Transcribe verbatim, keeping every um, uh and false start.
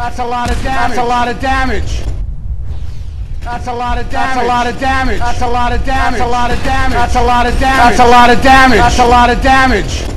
That's a lot of damage. That's a lot of damage. That's a lot of damage. That's a lot of damage. That's a lot of damage. That's a lot of damage. That's a lot of damage. That's a lot of damage.